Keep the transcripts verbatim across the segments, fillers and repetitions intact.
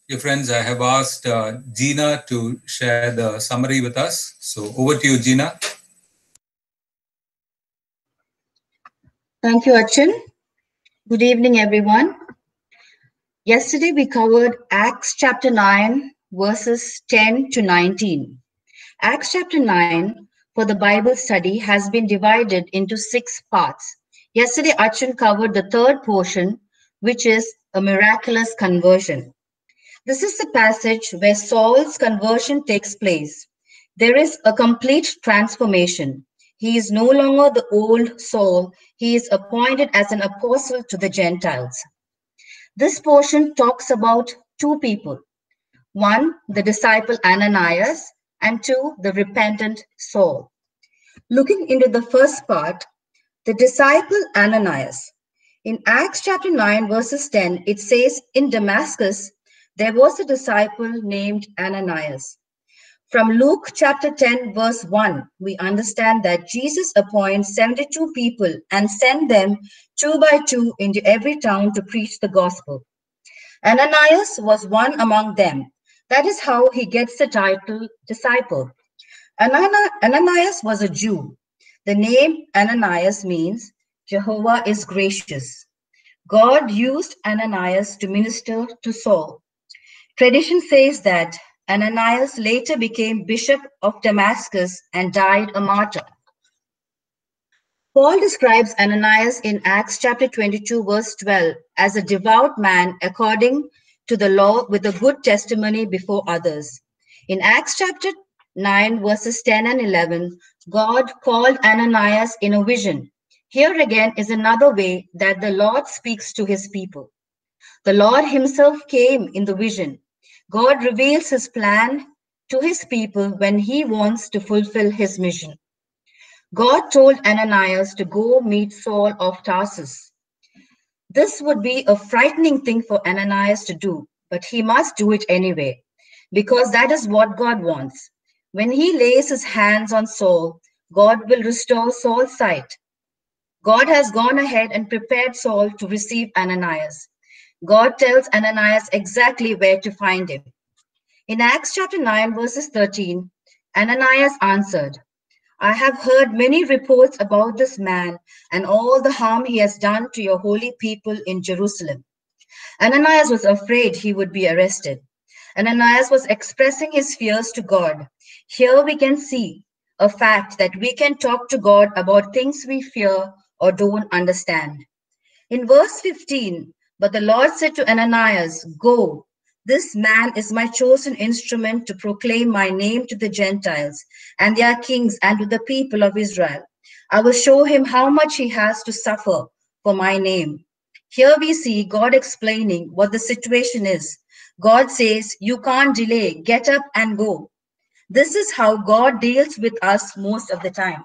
Dear friends, I have asked uh, Gina to share the summary with us. So over to you, Gina. Thank you, Achin. Good evening, everyone. Yesterday we covered Acts chapter nine, verses ten to nineteen. Acts chapter nine for the Bible study has been divided into six parts. Yesterday, Achin covered the third portion, which is a miraculous conversion. This is the passage where Saul's conversion takes place. There is a complete transformation. He is no longer the old Saul, he is appointed as an apostle to the Gentiles. This portion talks about two people: one, the disciple Ananias, and two, the repentant Saul. Looking into the first part, the disciple Ananias. In Acts chapter nine, verses ten, it says, in Damascus, there was a disciple named Ananias. From Luke chapter ten, verse one, we understand that Jesus appoints seventy-two people and sent them two by two into every town to preach the gospel. Ananias was one among them. That is how he gets the title disciple. Ananias was a Jew. The name Ananias means Jehovah is gracious. God used Ananias to minister to Saul. Tradition says that Ananias later became bishop of Damascus and died a martyr. Paul describes Ananias in Acts chapter twenty-two, verse twelve, as a devout man according to the law with a good testimony before others. In Acts chapter nine, verses ten and eleven, God called Ananias in a vision. Here again is another way that the Lord speaks to his people. The Lord himself came in the vision. God reveals his plan to his people when he wants to fulfill his mission. God told Ananias to go meet Saul of Tarsus. This would be a frightening thing for Ananias to do, but he must do it anyway, because that is what God wants. When he lays his hands on Saul, God will restore Saul's sight. God has gone ahead and prepared Saul to receive Ananias. God tells Ananias exactly where to find him. In Acts chapter nine, verses thirteen, Ananias answered, I have heard many reports about this man and all the harm he has done to your holy people in Jerusalem. Ananias was afraid he would be arrested. Ananias was expressing his fears to God. Here we can see a fact that we can talk to God about things we fear or don't understand. In verse fifteen, but the Lord said to Ananias, go, this man is my chosen instrument to proclaim my name to the Gentiles and their kings and to the people of Israel. I will show him how much he has to suffer for my name. Here we see God explaining what the situation is. God says, you can't delay, get up and go. This is how God deals with us most of the time.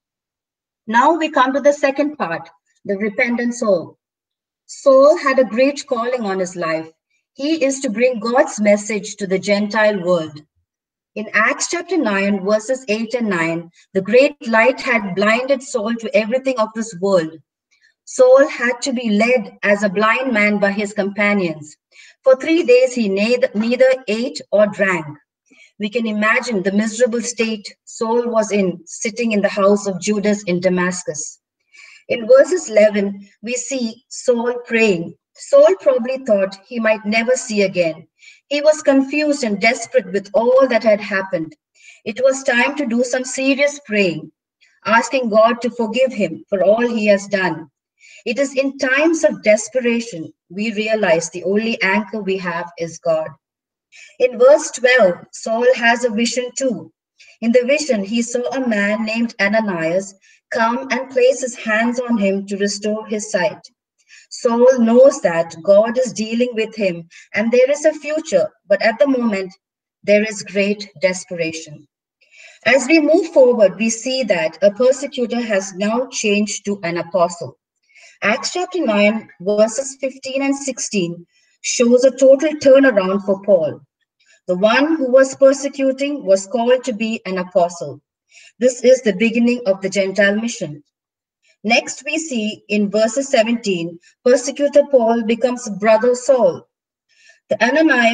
Now we come to the second part, the repentant soul. Saul had a great calling on his life. He is to bring God's message to the Gentile world. In Acts chapter nine, verses eight and nine, the great light had blinded Saul to everything of this world. Saul had to be led as a blind man by his companions. For three days he neither, neither ate or drank. We can imagine the miserable state Saul was in, sitting in the house of Judas in Damascus. In verses eleven, we see Saul praying. Saul probably thought he might never see again. He was confused and desperate with all that had happened. It was time to do some serious praying, asking God to forgive him for all he has done. It is in times of desperation we realize the only anchor we have is God. In verse twelve, Saul has a vision too. In the vision, he saw a man named Ananias come and place his hands on him to restore his sight. Saul knows that God is dealing with him and there is a future, but at the moment, there is great desperation. As we move forward, we see that a persecutor has now changed to an apostle. Acts chapter nine, verses fifteen and sixteen shows a total turnaround for Paul. The one who was persecuting was called to be an apostle. This is the beginning of the Gentile mission. Next, we see in verses seventeen, persecutor Paul becomes brother Saul. The Ananias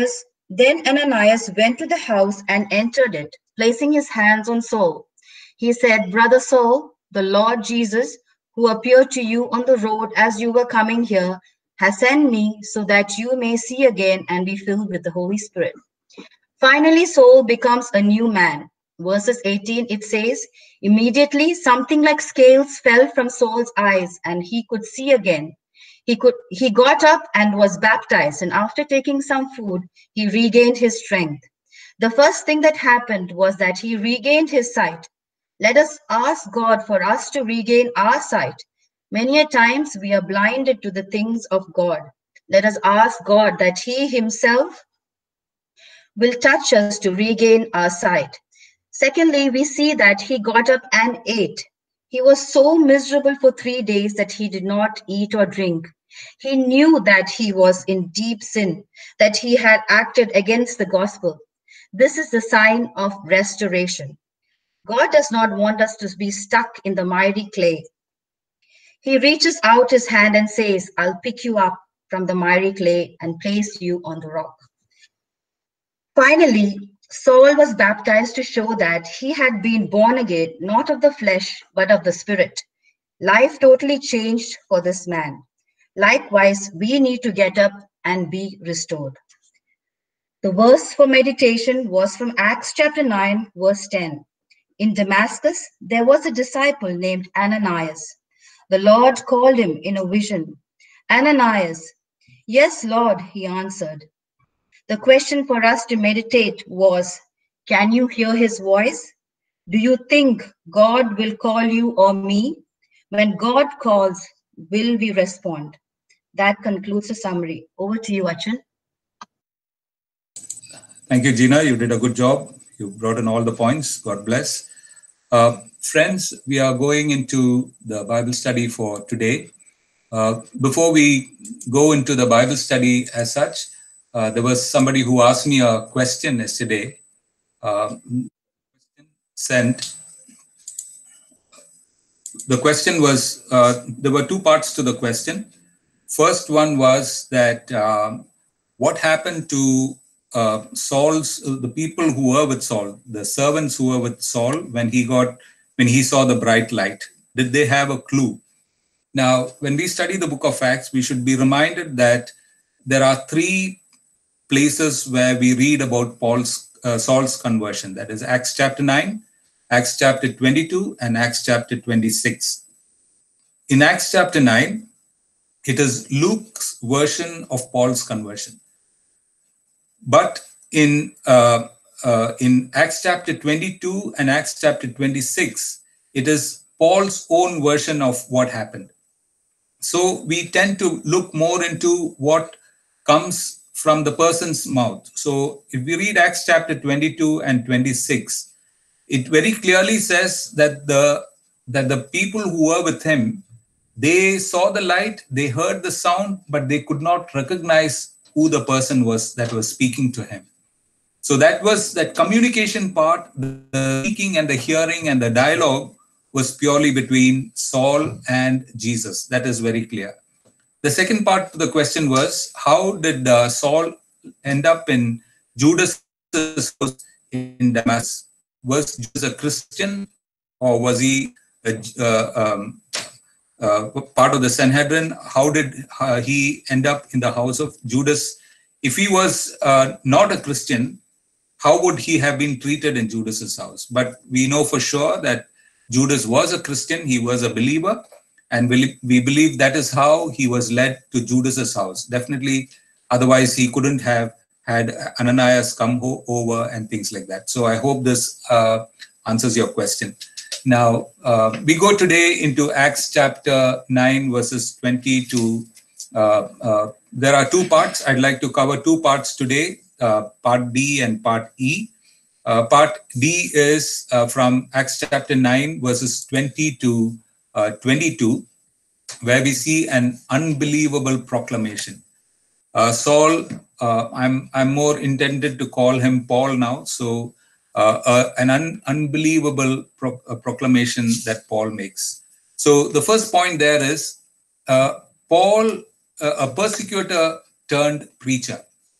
Then Ananias went to the house and entered it, placing his hands on Saul. He said, Brother Saul, the Lord Jesus, who appeared to you on the road as you were coming here, has sent me so that you may see again and be filled with the Holy Spirit. Finally, Saul becomes a new man. Verses eighteen, it says, Immediately something like scales fell from Saul's eyes, and he could see again. He could he got up and was baptized, and after taking some food, he regained his strength. The first thing that happened was that he regained his sight. Let us ask God for us to regain our sight. Many a times we are blinded to the things of God. Let us ask God that He Himself will touch us to regain our sight. Secondly, we see that he got up and ate. He was so miserable for three days that he did not eat or drink. He knew that he was in deep sin, that he had acted against the gospel. This is the sign of restoration. God does not want us to be stuck in the miry clay. He reaches out his hand and says, I'll pick you up from the miry clay and place you on the rock. Finally, Saul was baptized to show that he had been born again, not of the flesh, but of the Spirit. Life totally changed for this man. Likewise, we need to get up and be restored. The verse for meditation was from Acts chapter nine, verse ten. In Damascus, there was a disciple named Ananias. The Lord called him in a vision. Ananias. Yes, Lord, he answered. The question for us to meditate was, can you hear his voice? Do you think God will call you or me? When God calls, will we respond? That concludes the summary. Over to you, Achan. Thank you, Gina. You did a good job. You brought in all the points. God bless. Uh, friends, we are going into the Bible study for today. Uh, before we go into the Bible study as such, uh, there was somebody who asked me a question yesterday. Uh, sent. The question was, uh, there were two parts to the question. First one was that um, what happened to uh, Saul's, uh, the people who were with Saul, the servants who were with Saul when he got, when he saw the bright light? Did they have a clue? Now, when we study the book of Acts, we should be reminded that there are three places where we read about Paul's, uh, Saul's conversion. That is Acts chapter nine, Acts chapter twenty-two, and Acts chapter twenty-six. In Acts chapter nine, it is Luke's version of Paul's conversion. But in, uh, uh, in Acts chapter twenty-two and Acts chapter twenty-six, it is Paul's own version of what happened. So we tend to look more into what comes from the person's mouth. So if we read Acts chapter twenty-two and twenty-six, it very clearly says that the, that the people who were with him, they saw the light, they heard the sound, but they could not recognize who the person was that was speaking to him. So that was that communication part, the speaking and the hearing and the dialogue was purely between Saul and Jesus. That is very clear. The second part of the question was, how did uh, Saul end up in Judas' house in Damascus? Was Judas a Christian, or was he a, uh, um, uh, part of the Sanhedrin? How did uh, he end up in the house of Judas? If he was uh, not a Christian, how would he have been treated in Judas's house? But we know for sure that Judas was a Christian, he was a believer, and we believe that is how he was led to Judas's house. Definitely, otherwise he couldn't have had Ananias come over and things like that. So I hope this uh, answers your question. Now, uh, we go today into Acts chapter nine, verses twenty to, uh, uh, there are two parts. I'd like to cover two parts today, uh, part D and part E. Uh, part D is uh, from Acts chapter nine, verses twenty to uh, twenty-two, where we see an unbelievable proclamation. Uh, Saul, uh, I'm, I'm more intended to call him Paul now, so uh, uh, an un unbelievable pro uh, proclamation that Paul makes. So the first point there is, uh, Paul, uh, a persecutor turned preacher.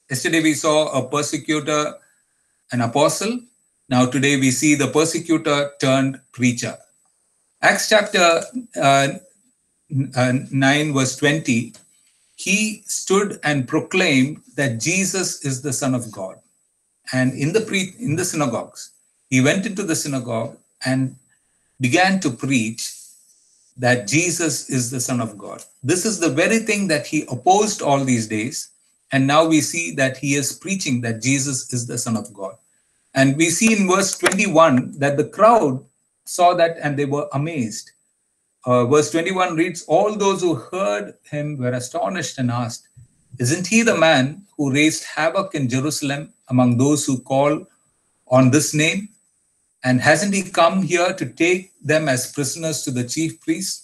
Yesterday we saw a persecutor, an apostle. Now today we see the persecutor turned preacher. Acts chapter uh, uh, nine verse twenty, he stood and proclaimed that Jesus is the Son of God. And in the pre- in the synagogues, he went into the synagogue and began to preach that Jesus is the Son of God. This is the very thing that he opposed all these days. And now we see that he is preaching that Jesus is the Son of God. And we see in verse twenty-one that the crowd saw that and they were amazed. Uh, verse twenty-one reads, all those who heard him were astonished and asked, isn't he the man who raised havoc in Jerusalem among those who call on this name? And hasn't he come here to take them as prisoners to the chief priests?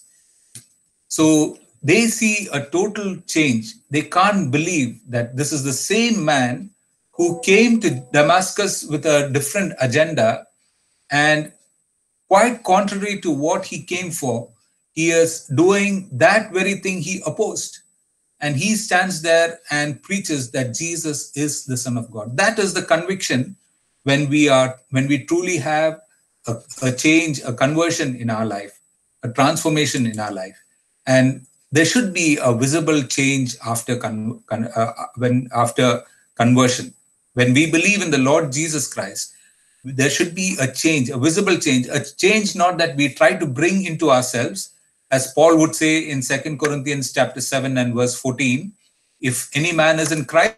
So they see a total change. They can't believe that this is the same man who came to Damascus with a different agenda, and quite contrary to what he came for, he is doing that very thing he opposed. And he stands there and preaches that Jesus is the Son of God. That is the conviction when we are, when we truly have a, a change, a conversion in our life, a transformation in our life. And there should be a visible change after con, con, uh, when after conversion. When we believe in the Lord Jesus Christ, there should be a change, a visible change, a change not that we try to bring into ourselves, as Paul would say in Second Corinthians chapter seven and verse fourteen, if any man is in Christ,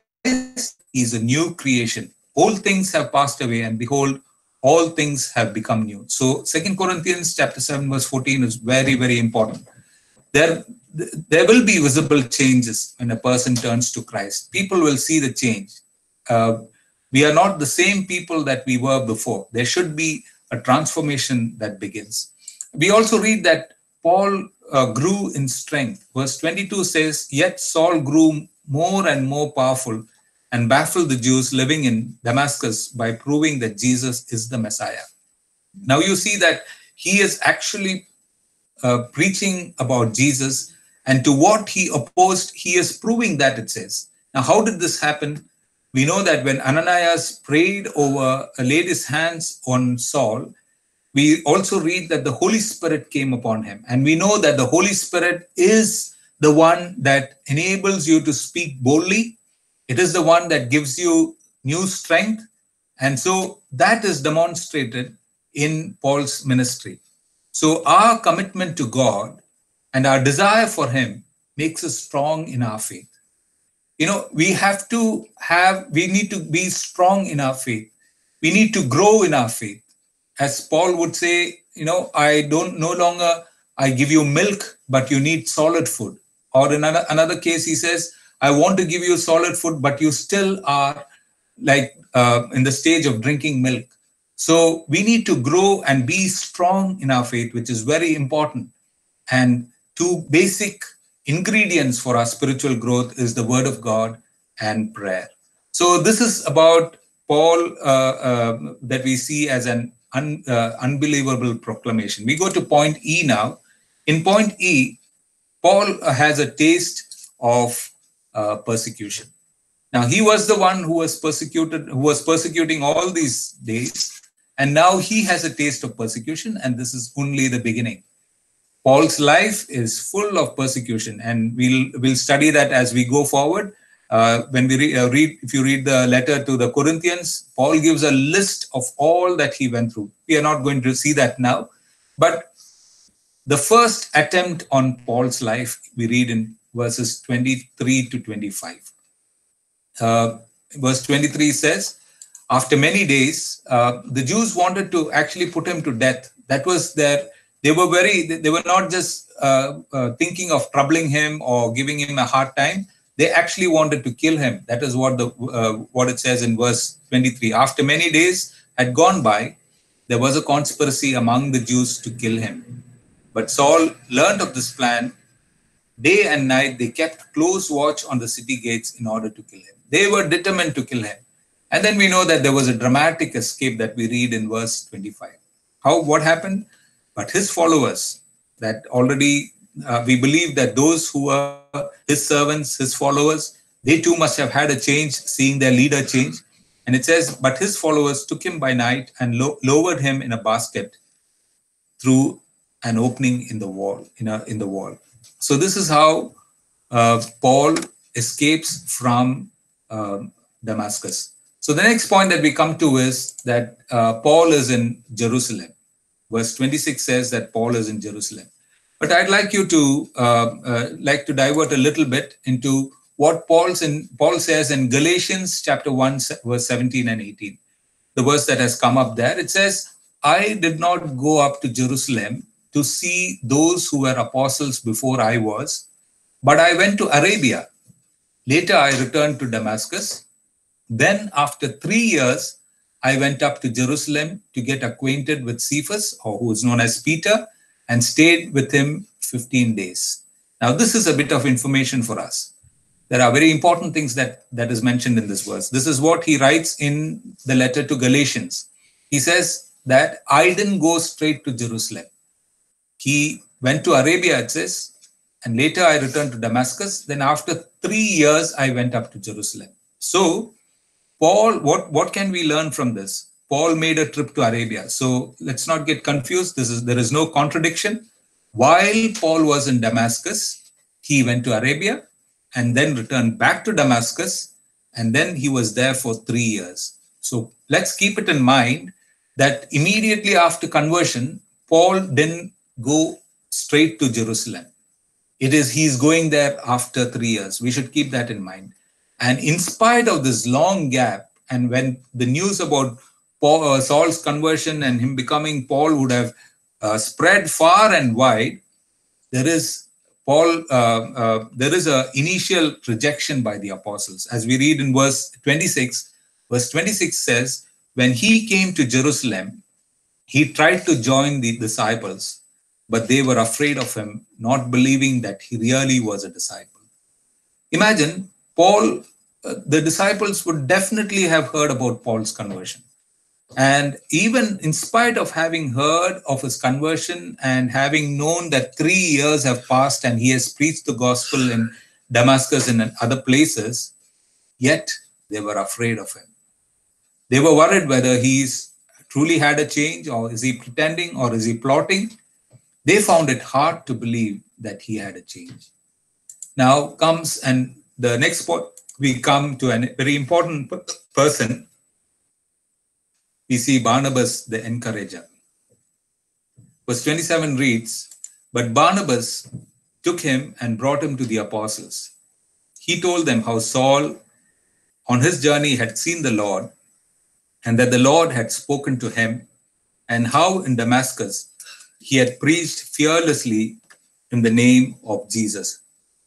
he is a new creation. All things have passed away, and behold, all things have become new. So Second Corinthians chapter seven verse fourteen is very, very important. There, there will be visible changes when a person turns to Christ. People will see the change. Uh, we are not the same people that we were before. There should be a transformation that begins. We also read that Paul uh, grew in strength. Verse twenty-two says, yet Saul grew more and more powerful and baffled the Jews living in Damascus by proving that Jesus is the Messiah. Now you see that he is actually uh, preaching about Jesus, and to what he opposed, he is proving that, it says. Now, how did this happen? We know that when Ananias prayed over, uh, laid his hands on Saul, we also read that the Holy Spirit came upon him. And we know that the Holy Spirit is the one that enables you to speak boldly. It is the one that gives you new strength. And so that is demonstrated in Paul's ministry. So our commitment to God and our desire for him makes us strong in our faith. You know, we have to have, we need to be strong in our faith. We need to grow in our faith. As Paul would say, you know, I don't no longer, I give you milk, but you need solid food. Or in another, another case, he says, I want to give you solid food, but you still are like uh, in the stage of drinking milk. So we need to grow and be strong in our faith, which is very important. And two basic ingredients for our spiritual growth is the Word of God and prayer. So this is about Paul uh, uh, that we see as an un, uh, unbelievable proclamation. We go to point E now. In point E, Paul has a taste of uh, persecution. Now he was the one who was persecuted, who was persecuting all these days, and now he has a taste of persecution, and this is only the beginning. Paul's life is full of persecution, and we'll we'll study that as we go forward. Uh, when we re- uh, read, if you read the letter to the Corinthians, Paul gives a list of all that he went through. We are not going to see that now, but the first attempt on Paul's life we read in verses twenty-three to twenty-five. Uh, verse twenty-three says, after many days, uh, the Jews wanted to actually put him to death. That was their, they were very, they were not just uh, uh, thinking of troubling him or giving him a hard time. They actually wanted to kill him. That is what the uh, what it says in verse twenty-three. After many days had gone by, there was a conspiracy among the Jews to kill him. But Saul learned of this plan. Day and night, they kept close watch on the city gates in order to kill him. They were determined to kill him. And then we know that there was a dramatic escape that we read in verse twenty-five. How, what happened? But his followers, that already uh, we believe that those who were his servants, his followers, They too must have had a change, seeing their leader change. And it says, but his followers took him by night and lo- lowered him in a basket through an opening in the wall, in, a, in the wall. So this is how uh, Paul escapes from um, Damascus. So the next point that we come to is that uh, Paul is in Jerusalem. Verse twenty-six says that Paul is in Jerusalem. But I'd like you to uh, uh, like to divert a little bit into what Paul's in, Paul says in Galatians chapter one, verse seventeen and eighteen. The verse that has come up there, it says, I did not go up to Jerusalem to see those who were apostles before I was, but I went to Arabia. Later I returned to Damascus. Then after three years, I went up to Jerusalem to get acquainted with Cephas, or who is known as Peter, and stayed with him fifteen days. Now, this is a bit of information for us. There are very important things that, that is mentioned in this verse. This is what he writes in the letter to Galatians. He says that I didn't go straight to Jerusalem. He went to Arabia, it says, and later I returned to Damascus. Then after three years, I went up to Jerusalem. So, Paul, what, what can we learn from this? Paul made a trip to Arabia. So let's not get confused. This is, there is no contradiction. While Paul was in Damascus, he went to Arabia and then returned back to Damascus. And then he was there for three years. So let's keep it in mind that immediately after conversion, Paul didn't go straight to Jerusalem. It is, he's going there after three years. We should keep that in mind. And in spite of this long gap, and when the news about Paul, uh, Saul's conversion and him becoming Paul would have uh, spread far and wide, there is Paul. Uh, uh, there is a initial rejection by the apostles, as we read in verse twenty-six. Verse twenty-six says, "When he came to Jerusalem, he tried to join the disciples, but they were afraid of him, not believing that he really was a disciple." Imagine. Paul, uh, the disciples would definitely have heard about Paul's conversion. And even in spite of having heard of his conversion and having known that three years have passed and he has preached the gospel in Damascus and in other places, yet they were afraid of him. They were worried whether he's truly had a change, or is he pretending, or is he plotting. They found it hard to believe that he had a change. Now comes and the next point, we come to a very important person. We see Barnabas, the encourager. Verse twenty-seven reads, "But Barnabas took him and brought him to the apostles. He told them how Saul on his journey had seen the Lord, and that the Lord had spoken to him, and how in Damascus he had preached fearlessly in the name of Jesus."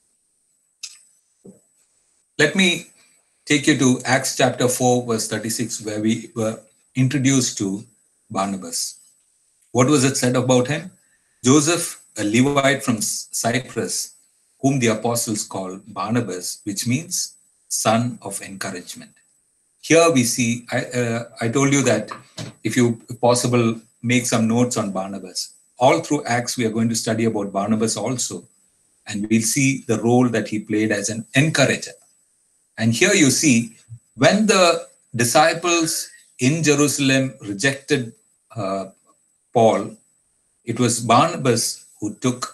Let me take you to Acts chapter four, verse thirty-six, where we were introduced to Barnabas. What was it said about him? Joseph, a Levite from Cyprus, whom the apostles call Barnabas, which means son of encouragement. Here we see, I, uh, I told you that if you, if possible, make some notes on Barnabas. All through Acts, we are going to study about Barnabas also, and we'll see the role that he played as an encourager. And here you see, when the disciples in Jerusalem rejected uh, Paul, it was Barnabas who took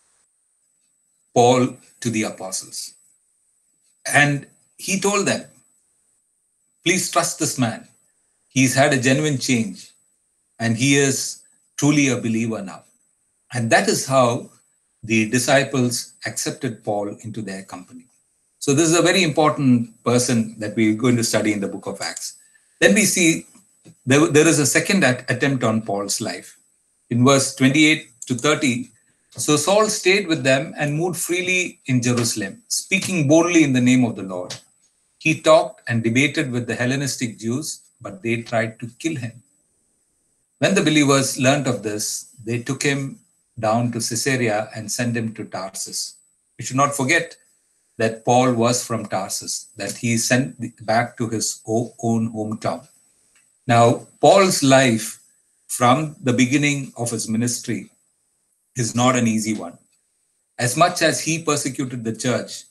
Paul to the apostles. And he told them, please trust this man. He's had a genuine change and he is truly a believer now. And that is how the disciples accepted Paul into their company. So this is a very important person that we're going to study in the book of Acts. Then we see there, there is a second attempt on Paul's life. In verse twenty-eight to thirty, so Saul stayed with them and moved freely in Jerusalem, speaking boldly in the name of the Lord. He talked and debated with the Hellenistic Jews, but they tried to kill him. When the believers learned of this, they took him down to Caesarea and sent him to Tarsus. We should not forget that Paul was from Tarsus, that he sent back to his own hometown. Now, Paul's life from the beginning of his ministry is not an easy one. As much as he persecuted the church,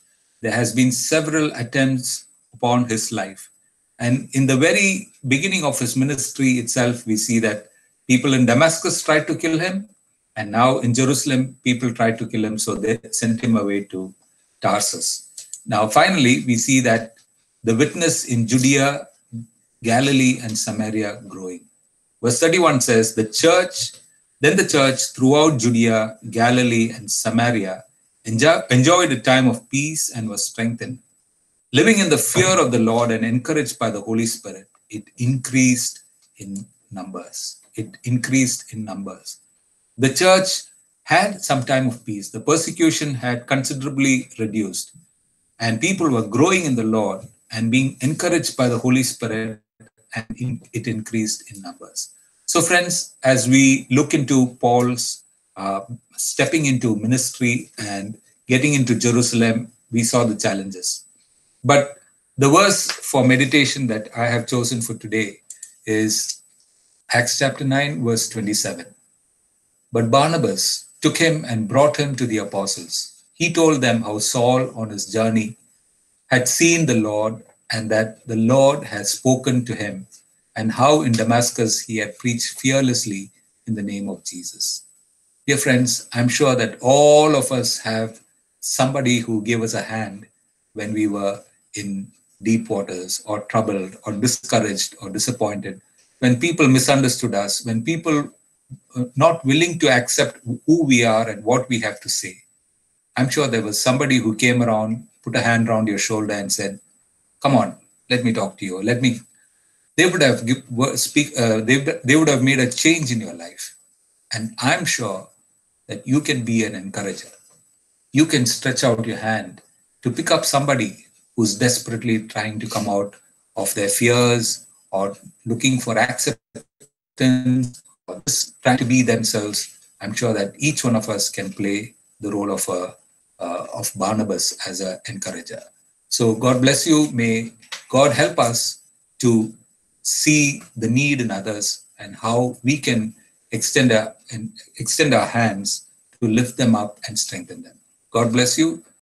there has been several attempts upon his life. And in the very beginning of his ministry itself, we see that people in Damascus tried to kill him. And now in Jerusalem, people tried to kill him. So they sent him away to Tarsus. Now, finally, we see that the witness in Judea, Galilee, and Samaria growing. Verse thirty-one says, the church, then the church throughout Judea, Galilee, and Samaria enjoy, enjoyed a time of peace and was strengthened. Living in the fear of the Lord and encouraged by the Holy Spirit, it increased in numbers. It increased in numbers. The church had some time of peace. The persecution had considerably reduced. And people were growing in the Lord and being encouraged by the Holy Spirit, and it increased in numbers. So friends, as we look into Paul's uh, stepping into ministry and getting into Jerusalem, we saw the challenges. But the verse for meditation that I have chosen for today is Acts chapter nine, verse twenty-seven. But Barnabas took him and brought him to the apostles. He told them how Saul on his journey had seen the Lord and that the Lord had spoken to him, and how in Damascus he had preached fearlessly in the name of Jesus. Dear friends, I'm sure that all of us have somebody who gave us a hand when we were in deep waters or troubled or discouraged or disappointed, when people misunderstood us, when people were not willing to accept who we are and what we have to say. I'm sure there was somebody who came around, put a hand around your shoulder and said, come on, let me talk to you. Let me. They would have give, speak. Uh, they, they would have made a change in your life. And I'm sure that you can be an encourager. You can stretch out your hand to pick up somebody who's desperately trying to come out of their fears or looking for acceptance or just trying to be themselves. I'm sure that each one of us can play the role of a uh, of Barnabas as an encourager. So God bless you. May God help us to see the need in others and how we can extend our, and extend our hands to lift them up and strengthen them. God bless you.